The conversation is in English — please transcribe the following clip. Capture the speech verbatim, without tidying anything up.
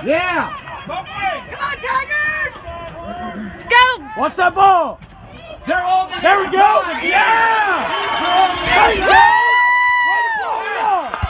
Yeah. Come on, Tigers! Let's go! Watch that ball. They're holding There we it. go. Yeah.